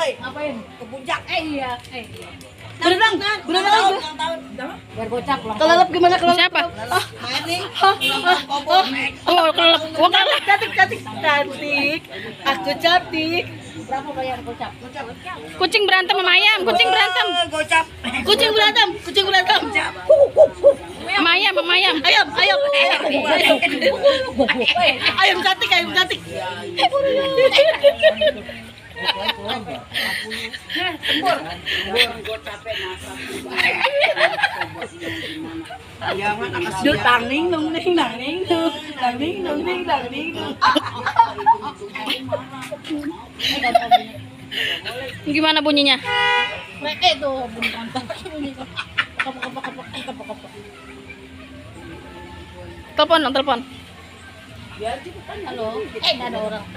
Ngapain? Ke puncak. Iya. Berenang. Biar gocap lah. Kelelep gimana kelelep? Siapa? Main nih. Oh, kelelep. Oh, kelelep. Cantik. Aku cantik. Berapa bayar gocap? Kucing berantem sama ayam. Kucing berantem. Gocap. Kucing berantem. Sama ayam, sama ayam. Ayam cantik. Duh, tangning dong. Gimana bunyinya? Itu bunyi mantap. Kapok. Telepon dong, telepon. Halo. Enggak ada orang.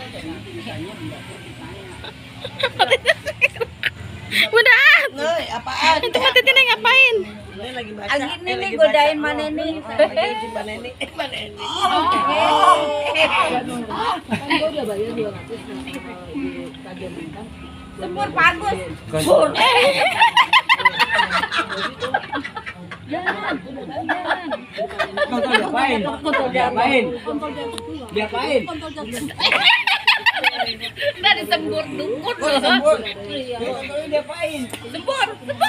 Udah. Nih, apaan? Itu Mbak Titin ngapain? Ini lagi baca. Ini nih godain mana nih? Mana nih? Sepur bagus. Sepur. Diapain? Dari sembur dukun. Diapain? Sembur.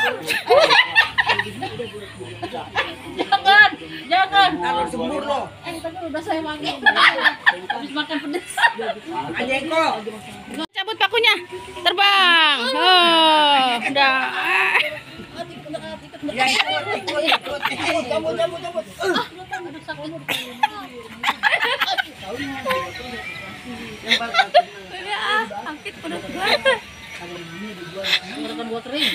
Jangan. Taruh sembur lo. Tadi udah saya makan. Habis makan pedas. Ajeko. Cabut pakunya. Terbang. Oh, udah. Ya ikut. Cabut. Angkit pedas. Ngorokan gua kering.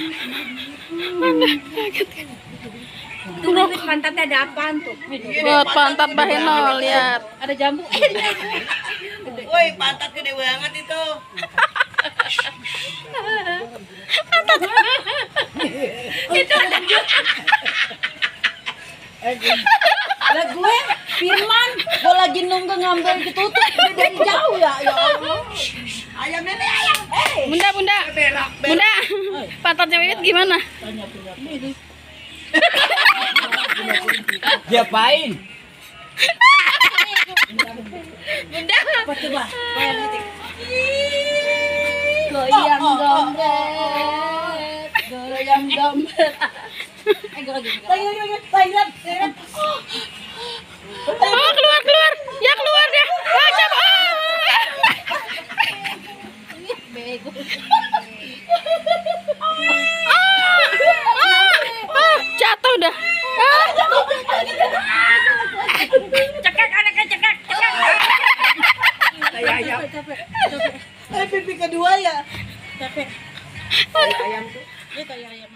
Tuh, Pantatnya ada apaan tuh? buat pantat Bahenol, lihat. Ada jambu. Woi, pantat gede banget itu. Itu ada Lah gue Firman, gue lagi nunggu ngambil ditutup dari jauh ya Allah. Ayam nenek ayam. Bunda. Bunda, pantatnya Wiwit gimana? Diapain? Bunda. Coba. Goyang dompet. Lagi. Oh, keluar. Ya keluar dia. Oh, coba. Bego. Jatuh dah. Cekek anaknya cekek. Kayak ayam. Capek. Pipi kedua ya. Capek. Kayak ayam tuh. Dia kayak ayam.